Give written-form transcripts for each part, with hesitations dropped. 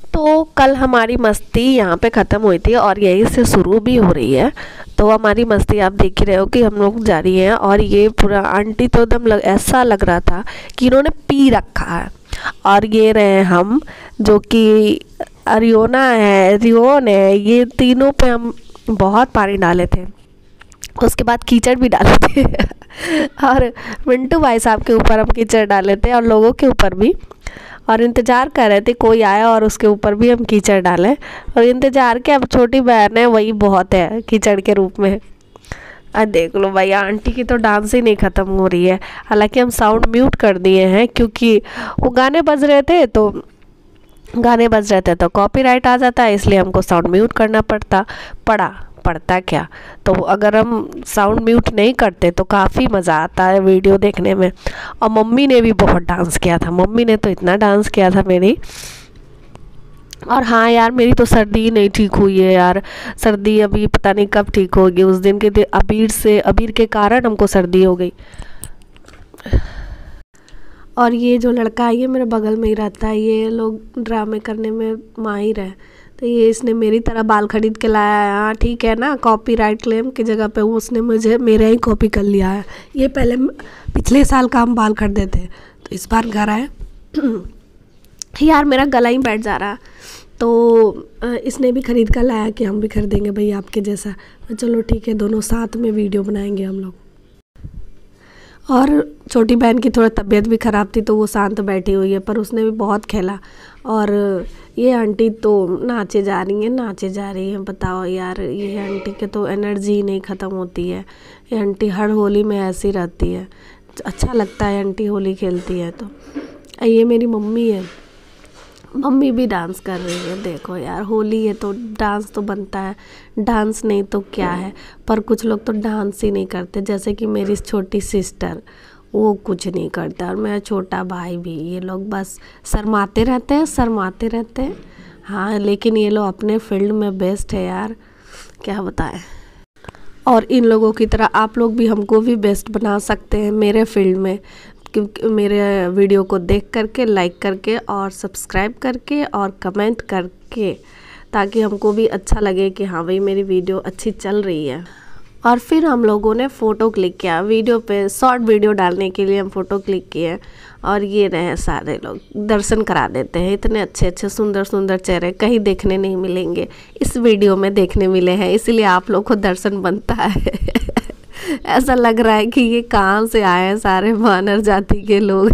तो कल हमारी मस्ती यहाँ पे ख़त्म हुई थी और यहीं से शुरू भी हो रही है। तो हमारी मस्ती आप देख ही रहे हो कि हम लोग जा रही हैं और ये पूरा आंटी तो एकदम ऐसा लग रहा था कि इन्होंने पी रखा है। और ये रहे हम, जो कि अरियोना है, रियोन है, ये तीनों पे हम बहुत पानी डाले थे। उसके बाद कीचड़ भी डाले थे और मिंटू भाई साहब के ऊपर हम कीचड़ डाले थे और लोगों के ऊपर भी। और इंतज़ार कर रहे थे कोई आया और उसके ऊपर भी हम कीचड़ डालें। और इंतज़ार के अब छोटी बहन है वही बहुत है कीचड़ के रूप में। अब देख लो भाई, आंटी की तो डांस ही नहीं ख़त्म हो रही है। हालांकि हम साउंड म्यूट कर दिए हैं क्योंकि वो गाने बज रहे थे तो कॉपीराइट आ जाता है, इसलिए हमको साउंड म्यूट करना पड़ता क्या। तो अगर हम साउंड म्यूट नहीं करते तो काफ़ी मज़ा आता है वीडियो देखने में। और मम्मी ने भी बहुत डांस किया था, मम्मी ने तो इतना डांस किया था मेरी। और हाँ यार, मेरी तो सर्दी नहीं ठीक हुई है यार। सर्दी अभी पता नहीं कब ठीक होगी। उस दिन के अबीर के कारण हमको सर्दी हो गई। और ये जो लड़का है ये मेरे बगल में ही रहता है, ये लोग ड्रामे करने में माहिर है। तो ये इसने मेरी तरह बाल खरीद के लाया है। हाँ ठीक है ना, कॉपीराइट क्लेम की जगह पे उसने मुझे मेरा ही कॉपी कर लिया है। ये पिछले साल का हम बाल खरीदे थे तो इस बार घर आए यार मेरा गला ही बैठ जा रहा। तो इसने भी खरीद कर लाया कि हम भी खरीदेंगे भाई आपके जैसा। तो चलो ठीक है, दोनों साथ में वीडियो बनाएंगे हम लोग। और छोटी बहन की थोड़ा तबीयत भी ख़राब थी तो वो शांत बैठी हुई है, पर उसने भी बहुत खेला। और ये आंटी तो नाचे जा रही हैं। बताओ यार, ये आंटी के तो एनर्जी नहीं ख़त्म होती है। ये आंटी हर होली में ऐसी रहती है, अच्छा लगता है आंटी होली खेलती है। तो ये मेरी मम्मी है, मम्मी भी डांस कर रही है। देखो यार, होली है तो डांस तो बनता है, डांस नहीं तो क्या है। पर कुछ लोग तो डांस ही नहीं करते, जैसे कि मेरी छोटी सिस्टर, वो कुछ नहीं करता। और मेरा छोटा भाई भी, ये लोग बस शर्माते रहते हैं। हाँ, लेकिन ये लोग अपने फील्ड में बेस्ट है यार, क्या बताएं। और इन लोगों की तरह आप लोग भी हमको भी बेस्ट बना सकते हैं मेरे फील्ड में, क्योंकि मेरे वीडियो को देख करके, लाइक करके और सब्सक्राइब करके और कमेंट करके, ताकि हमको भी अच्छा लगे कि हाँ भाई मेरी वीडियो अच्छी चल रही है। और फिर हम लोगों ने फ़ोटो क्लिक किया, वीडियो पे शॉर्ट वीडियो डालने के लिए हम फ़ोटो क्लिक किए। और ये रहे सारे लोग, दर्शन करा देते हैं। इतने अच्छे सुंदर चेहरे कहीं देखने नहीं मिलेंगे, इस वीडियो में देखने मिले हैं, इसलिए आप लोग को दर्शन बनता है ऐसा लग रहा है कि ये कहाँ से आए हैं सारे वानर जाति के लोग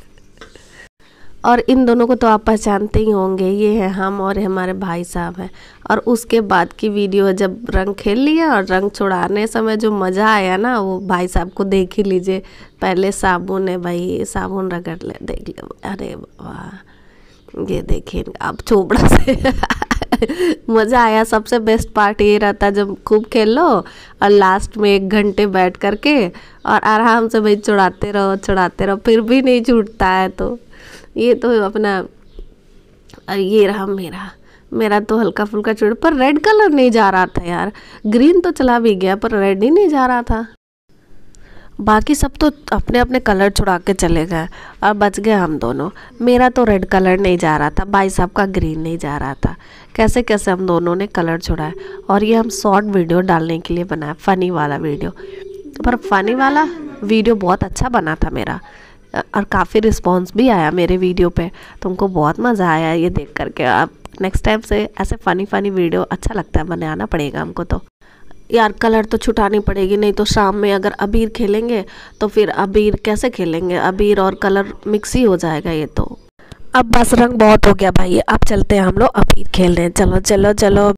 और इन दोनों को तो आप पहचानते ही होंगे, ये है हम और हमारे भाई साहब हैं। और उसके बाद की वीडियो है जब रंग खेल लिया और रंग छुड़ाने समय जो मज़ा आया ना, वो भाई साहब को देख ही लीजिए। पहले साबुन है भाई, साबुन रगड़ ले, देख ले, अरे वाह, ये देखिए अब चोपड़ा से मज़ा आया। सबसे बेस्ट पार्ट ये रहता जब खूब खेल लो और लास्ट में 1 घंटे बैठ करके और आराम से भाई छुड़ाते रहो, फिर भी नहीं छूटता है। तो ये तो अपना, ये रहा मेरा तो हल्का फुल्का छूट, पर रेड कलर नहीं जा रहा था यार। ग्रीन तो चला भी गया पर रेड ही नहीं जा रहा था। बाकी सब तो अपने अपने कलर छुड़ा के चले गए और बच गए हम दोनों। मेरा तो रेड कलर नहीं जा रहा था, भाई साहब का ग्रीन नहीं जा रहा था। कैसे हम दोनों ने कलर छुड़ाए। और ये हम शॉर्ट वीडियो डालने के लिए बनाया, फ़नी वाला वीडियो। पर फ़नी वाला वीडियो बहुत अच्छा बना था मेरा, और काफ़ी रिस्पांस भी आया मेरे वीडियो पे। तुमको बहुत मज़ा आया ये देख करके। अब नेक्स्ट टाइम से ऐसे फ़नी वीडियो अच्छा लगता है, बनाना पड़ेगा हमको। तो यार कलर तो छुटानी पड़ेगी, नहीं तो शाम में अगर अबीर खेलेंगे तो फिर अबीर कैसे खेलेंगे, अबीर और कलर मिक्स ही हो जाएगा ये तो। अब बस रंग बहुत हो गया भाई, अब चलते हैं हम लोग अबीर खेलने। चलो।